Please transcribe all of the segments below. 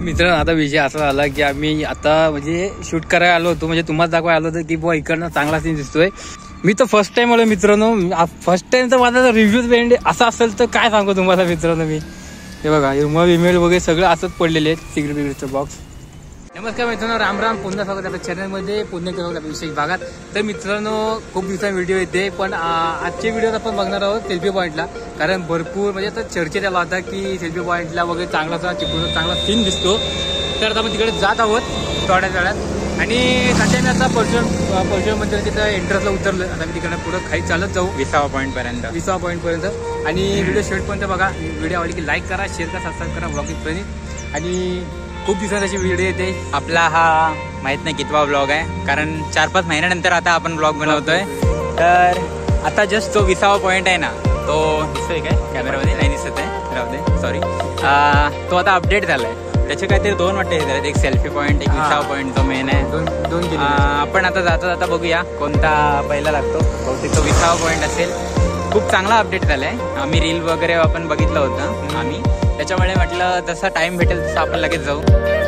मित्रांनो आता विषय असा झाला की आम्ही आता म्हणजे शूट करायला आलो होतो, म्हणजे तुम्हाला दाखवायला आलो होतो की बुवा इकडनं चांगला सीन दिसतोय. मी तर फर्स्ट टाइम आलो मित्रांनो. फर्स्ट टाइमचा माझा रिव्ह्यू वेंड असा असेल तर काय सांगू तुम्हाला मित्रांनो. मी हे बघा इमेल वगैरे सगळं असंच पडलेले आहेत सिक्रेट बॉक्स. नमस्कार मित्रांनो, राम राम. पुन्हा स्वागत आपल्या चॅनलमध्ये, पुन्हा स्वागत आपल्या विशेष भागात. तर मित्रांनो खूप दिवसांनी व्हिडिओ येते, पण आजच्या व्हिडिओत आपण बघणार आहोत सेल्फी पॉईंटला. कारण भरपूर म्हणजे आता चर्चेत आला होता की सेल्फी पॉईंटला वगैरे चांगला सीन दिसतो. तर आता आपण तिकडे जात आहोत थोड्या वेळात. आणि सध्या मी आता परशुराम मंदिर तिथं एंट्रन्सला उतरलं. आता मी तिकडे पुढं खाली चालत जाऊ विसावा पॉईंटपर्यंत. आणि व्हिडिओ शेवटपर्यंत बघा. व्हिडिओ आवडली की लाईक करा, शेअर करा, सबस्क्राईब करा ब्लॉगिंग प्रणित. आणि खूप दिवसांची अशी व्हिडिओ येते. आपला हा माहित नाही कितवा ब्लॉग आहे, कारण 4-5 महिन्यानंतर आता आपण ब्लॉग बनवतोय. तर आता जस्ट तो विसावा पॉईंट आहे ना, तो दिसतोय काय कॅमेरामध्ये? नाही दिसत आहे, राहू दे, सॉरी. तो आता अपडेट झालाय. त्याचे काहीतरी 2 वाटते झाले, एक सेल्फी पॉईंट, एक विसावा पॉईंट जो मेन आहे. दोन आपण आता जाता बघूया कोणता पहिला लागतो. बहुतेक तो विसावा पॉईंट असेल. खूप चांगला अपडेट झालाय. आम्ही रील वगैरे आपण बघितलं होतं आम्ही, त्याच्यामुळे म्हटलं जसा टाइम भेटेल तसं आपण लगेच जाऊ.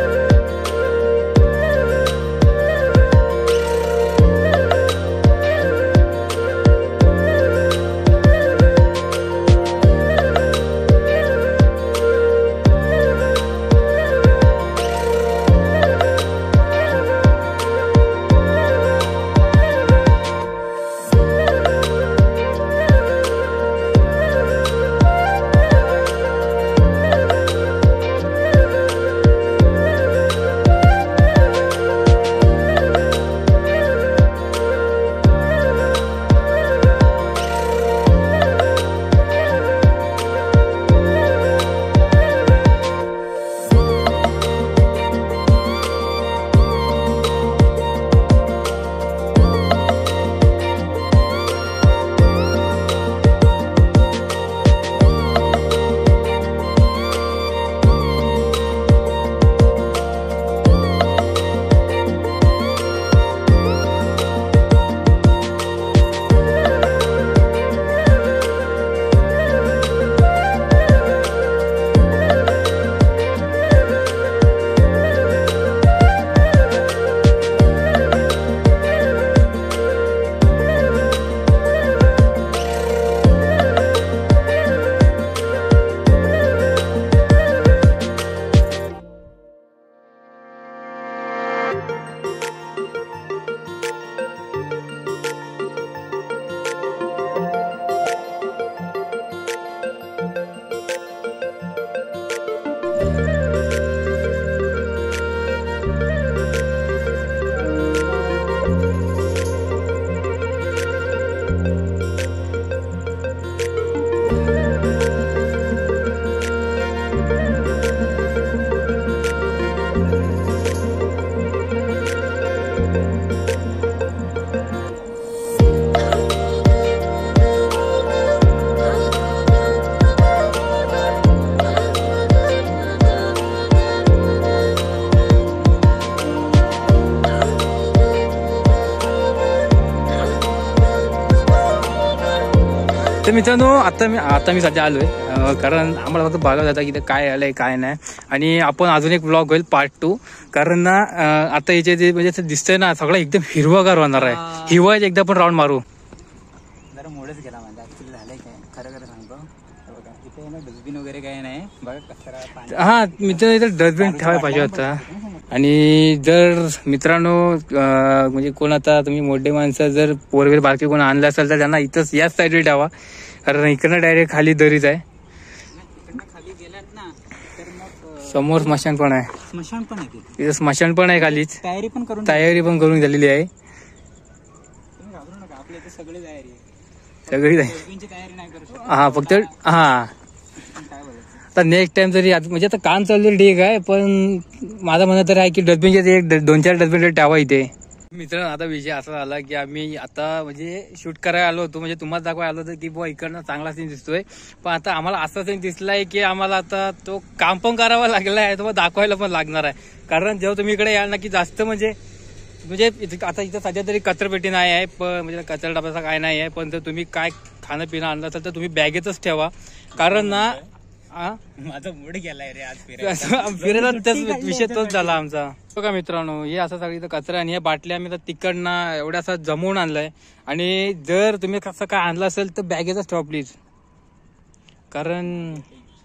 तर मित्रांनो आता मी सध्या आलोय, कारण आम्हाला फक्त बघायला जाता की काय आलंय काय नाही. आणि आपण अजून एक व्लॉग होईल पार्ट 2. कारण ना आता याचे जे म्हणजे दिसतंय ना सगळं एकदम हिरवागार होणार आहे. हिवाळ्यात एकदा पण राऊंड मारू. जरा मोडच गेला माझा, ऍक्च्युली झालंय काय खरं सांगतो. इथे ना डस्टबिन वगैरे काही नाही बघा, कचरा. हा मित्रांनो, इथे डस्टबिन ठेवायला पाहिजे होता. आणि जर मित्रांनो म्हणजे कोण आता तुम्ही मोठे माणसं जर पोरवेर बारके कोण आणलं असेल तर त्यांना इथंच याच साईडला ठेवा, कारण इकडनं डायरेक्ट खाली दरीच आहे. खाली गेलात ना तर मग समोर स्मशान पण आहे. स्मशान पण आहे तिथं स्मशान पण आहे खालीच. तयारी पण करून झालेली आहे. आपल्या इथे सगळी तयारी नाही करू शकत. हा फक्त हा आता नेक्स्ट टाइम जरी म्हणजे आता काम चाललेलं ठीक आहे, पण माझं म्हणणं तर आहे की डस्टबिनचे 2-4 डस्टबिन ठेवा इथे. मित्रांनो आता विषय असा झाला की आम्ही आता म्हणजे शूट करायला आलो होतो, म्हणजे तुम्हाला दाखवायला आलो होतो की बुवा इकडनं चांगला सीन दिसतोय. पण आता आम्हाला असा सीन दिसलाय की आम्हाला आता तो काम पण करावा लागला आहे, तो दाखवायला पण लागणार आहे. कारण जेव्हा तुम्ही इकडे याल ना की जास्त म्हणजे आता इथं सध्या तरी कचरापेटी नाही आहे, पण म्हणजे कचरा डब्याचा काय नाही आहे, पण जर तुम्ही काय खाणं पिणं आणलं असेल तर तुम्ही बॅगेतच ठेवा. कारण ना माझा मूड गेलाय रे आज फिरायला. त्याच विषय तोच झाला आमचा. बघा मित्रांनो, हे असं सगळी कचरा आणि या बाटल्या आम्ही तिकडनं एवढ्या असं जमवून आणलाय. आणि जर तुम्ही कसं काय आणलं असेल तर बॅगेतच ठेवा प्लीज, कारण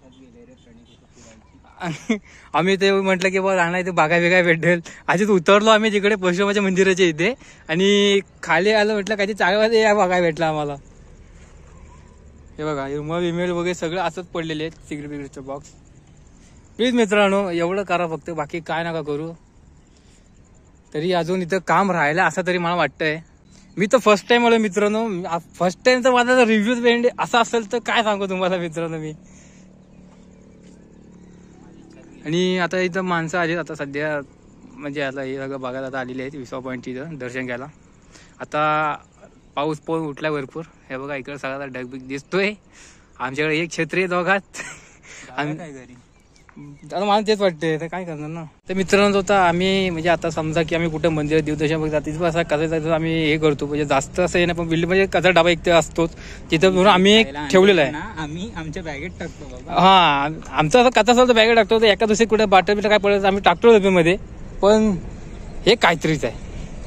आम्ही ते म्हटलं की बा राहणार ते बागा वेगळा भेटेल. आधीच उतरलो आम्ही तिकडे परशुरामाच्या मंदिराच्या इथे आणि खाली आलं, म्हटलं काही चांगला या बागा भेटला आम्हाला. हे बघा रुमाल इमेल वगैरे सगळं असंच पडलेले आहेत, सिगरेट बिगरेटचं बॉक्स. प्लीज मित्रांनो एवढं करा फक्त, बाकी काय नका करू. तरी अजून इथं काम राहिलं असं तरी मला वाटतंय. मी तर फर्स्ट टाइम आलो मित्रांनो. फर्स्ट टाइमचा माझा रिव्ह्यू असा असेल तर काय सांगू तुम्हाला मित्रांनो मी. आणि आता इथं माणसं आली आता सध्या, म्हणजे आता हे सगळं बघायला आता आलेली आहेत विसावा पॉईंट इथं दर्शन घ्यायला. आता पाऊस पण उठला भरपूर. हे बघा इकडे सगळा ढगबिग दिसतोय. आमच्याकडे एक छत्री आहे दोघात. आता मला तेच वाटतंय तर काय करणार ना. तर मित्रांनो होता आम्ही, म्हणजे आता समजा की आम्ही कुठं मंदिरात देवदर्शन बघतात तिथं असा कचरा आम्ही हे करतो, म्हणजे जास्त असं नाही पण बिल्डिंग म्हणजे कचरा डबा एक असतोच तिथं आम्ही एक ठेवलेला आहे. आम्ही आमच्या बॅगेत टाकतो बाबा. हा आमचा असं कचरा असेल तर बॅगेत टाकतो. एका दुसरी कुठे बाटल बिटल काय पडलं आम्ही टाकतो डब्यामध्ये. पण हे काहीतरीच आहे,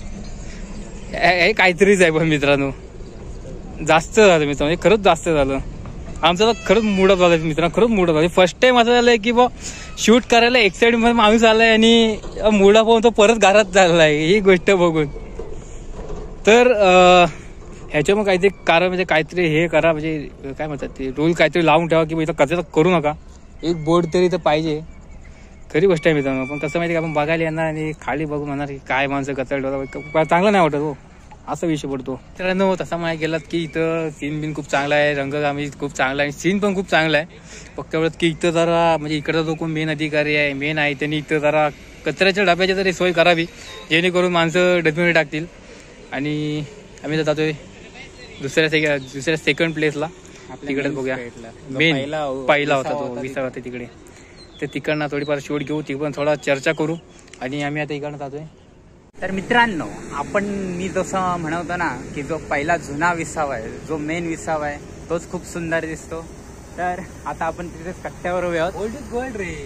हे काहीतरीच आहे. पण मित्रांनो जास्त झालं मित्रांनो, हे खरंच जास्त झालं. आमचं तर खरंच मूड ऑफ झालं मित्रांनो, खरंच मूड ऑफ झालं. फर्स्ट टाइम असं झालंय की बा शूट करायला एक्साइटमेंट मध्ये माणूस आलाय आणि मूड ऑफ होऊन तो परत घरात झालाय ही गोष्ट बघून. तर ह्याच्या मग काहीतरी कारण म्हणजे काहीतरी हे करा, म्हणजे काय म्हणतात ते रूल काहीतरी लावून ठेवा की इथं कचरा करू नका. एक बोर्ड तरी इथं पाहिजे. खरी गोष्ट आहे मित्रांनो. पण कसं माहिती का, आपण बघायला येणार आणि खाली बघू म्हणणार की काय माणसं कचरा चांगलं नाही वाटत हो, असा विषय पडतो. मित्रांनो तसा मला गेलात की इथं सीन बिन खूप चांगला आहे, रंगकामी खूप चांगला आहे, सीन पण खूप चांगला आहे. फक्त एवढंच की इथं जरा म्हणजे इकडचा जो कोण मेन अधिकारी आहे मेन आहे त्यांनी इथं जरा कचऱ्याच्या डब्याची तरी सोय करावी, जेणेकरून माणसं डस्टबिनमध्ये टाकतील. आणि आम्ही तर जातोय दुसऱ्या सेकंड प्लेसला, तिकडे बघूया. मेन पहिला होता तो विसावा होता तिकडे. तर तिकडनं थोडीफार शूट घेऊ, ती पण थोडा चर्चा करू आणि आम्ही आता इकडनं जातोय. तर मित्रांनो मी जसं म्हणतो ना की जो पहिला जुना विसावा आहे, जो मेन विसावा आहे तोच खूप सुंदर दिसतो. तर आता आपण तिथे कट्ट्यावर उभे आहोत. ओल्ड इज गोल्ड रे.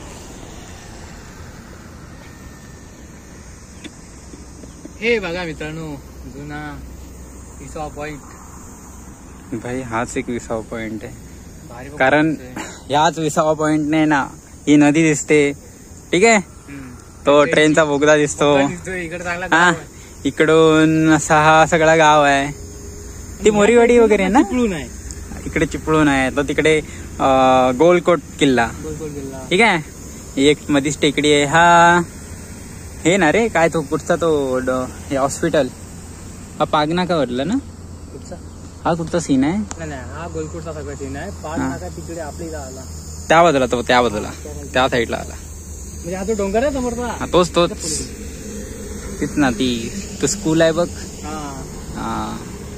हे बघा मित्रांनो जुना विसावा पॉइंट. भाई हाच एक विसावा पॉइंट आहे, कारण याच विसावा पॉइंटने ना ही नदी दिसते. ठीक आहे, तो ट्रेनचा बोगदा दिसतो. हा इकडून असा हा सगळा गाव आहे. ती मोरीवाडी वगैरे ना इकडे चिपळूण आहे. तो तिकडे गोलकोट किल्ला. ठीक आहे, एक मधीच टेकडी आहे. हा हे ना रे काय तो कुठचा तो हॉस्पिटल हा पागना का वरला ना, हा कुठचा सीन आहे. हा गोलकोटचा सगळा सीन आहे. पागनाका तिकडे आपली आला त्या बाजूला, तो त्या बाजूला त्या साईडला आला. म्हणजे हा तो डोंगर आहे समोरचा. तोच तीच ना ती तो स्कूल आहे बघ. हा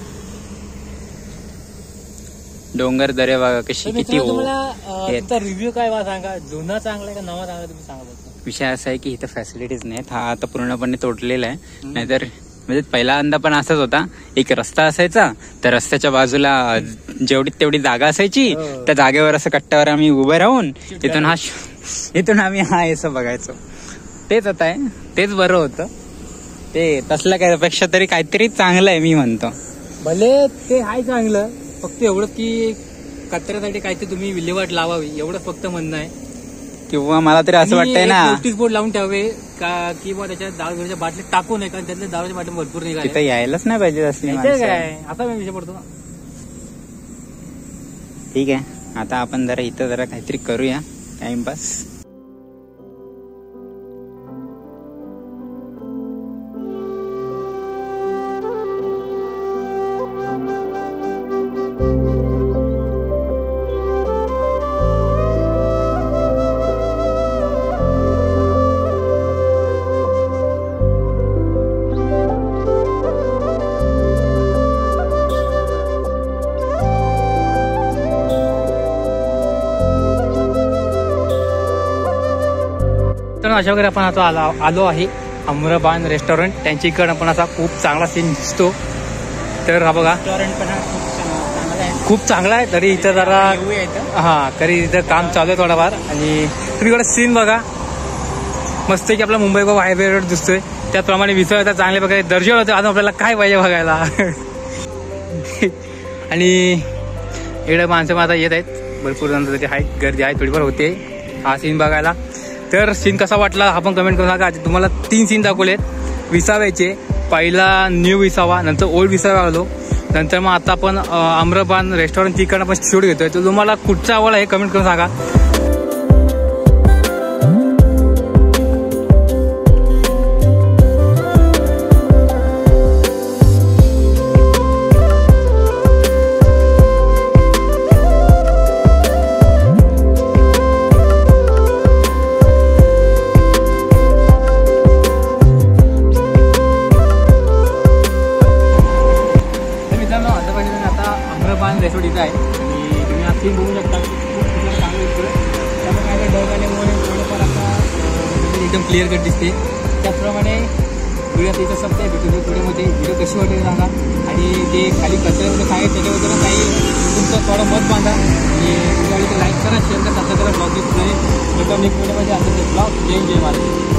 डोंगर दरे बघा कशी किती. तुमचा रिव्ह्यू काय सांगा, जुना चांगला आहे का नवा चांगला तुम्ही सांगा. विषय असा आहे की इथं फॅसिलिटीज नाहीत. हा आता पूर्णपणे तोडलेला आहे. नाहीतर म्हणजे पहिल्यांदा पण असाच होता, एक रस्ता असायचा तर रस्त्याच्या बाजूला जेवढी तेवढी जागा असायची, त्या जागेवर असं कट्ट्यावर आम्ही उभे राहून इथून आम्ही हा असं बघायचो. तेच आता आहे, तेच बरं होतं. ते तसलं काय पेक्षा तरी काहीतरी चांगलं आहे मी म्हणतो. भले ते हाय चांगलं, फक्त एवढं की कचऱ्यासाठी काहीतरी तुम्ही विल्हेवाट लावावी एवढं फक्त म्हणणं आहे. किंवा मला तरी असं वाटतंय ना नोटीस बोर्ड लावून ठेवावे का किंवा त्याच्या दारूच्या बाटली टाकू नये, कारण त्यातल्या दारूच्या बाटली भरपूर निघाले. तिथं यायलाच नाही पाहिजे असली काय असा विषय पडतो. ठीक आहे, आता आपण जरा इथं जरा काहीतरी करूया टाइमपास. अशा वगैरे आपण आता आलो आहे अमराबान रेस्टॉरंट. त्यांच्या इकडं पण असा खूप चांगला सीन दिसतो. तर हा बघा रेस्टॉरंट पण खूप चांगला आहे. खूप चांगला आहे. तरी इथं जरा येऊया इथं. हां तरी इथं काम चालू आहे थोडाफार. आणि तुम्ही इकडे सीन बघा मस्त की आपला मुंबई गोवा हायवे रोड दिसतोय. त्याचप्रमाणे विसर्जन चांगल्या प्रकारे दर्शन होतं. अजून आपल्याला काय पाहिजे बघायला. आणि इकडे माणसं आता येत आहेत भरपूर जण तरी आहे. गर्दी आहे थोडीफार होते हा सीन बघायला. तर सीन कसा वाटला आपण कमेंट करून सांगा. तुम्हाला 3 सीन दाखवलेत विसाव्याचे. पहिला न्यू विसावा, नंतर ओल्ड विसावा आलो, नंतर मग आता आपण आम्रपान रेस्टॉरंट तिकडनं पण शूट घेतोय. तर तुम्हाला कुठचा आवडला हे कमेंट करून सांगा. रेसोर्ट इथं आहे आणि तुम्ही हा सीन बघू शकता. खूप कुठला चांगलं दिसतोय. त्यामुळे काय ढग आल्यामुळे थोडंफार आता एकदम क्लिअर कट दिसते. त्याचप्रमाणे व्हिडिओ तिथं सब ते भेटून व्हिडिओमध्ये व्हिडिओ कशी वाटते सांगा. आणि जे खाली कचऱ्यामध्ये काय त्याच्याबद्दल काही तुमचं थोडं मत बांधा. आणि व्हिडिओ लाईक करा, शेअर करा, सबस्क्राईब करा. ब्लॉग दिसत नाही नेक्स्ट व्हिडिओमध्ये आता ते ब्लॉग जय महाराज.